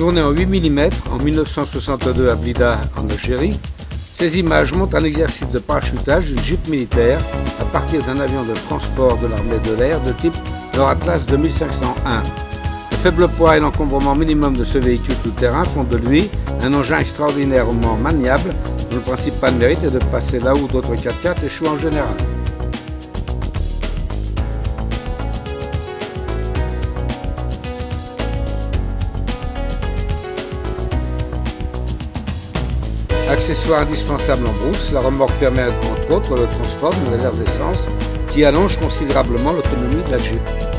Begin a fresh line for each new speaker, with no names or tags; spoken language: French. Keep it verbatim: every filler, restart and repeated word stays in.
Tourné en huit millimètres en mille neuf cent soixante-deux à Blida, en Algérie, ces images montrent un exercice de parachutage d'une Jeep militaire à partir d'un avion de transport de l'armée de l'air de type Nord-Atlas deux mille cinq cent un. Le faible poids et l'encombrement minimum de ce véhicule tout-terrain font de lui un engin extraordinairement maniable dont le principal mérite est de passer là où d'autres quatre-quatre échouent en général. Accessoire indispensable en brousse, la remorque permet entre autres le transport d'une réserve d'essence qui allonge considérablement l'autonomie de la Jeep.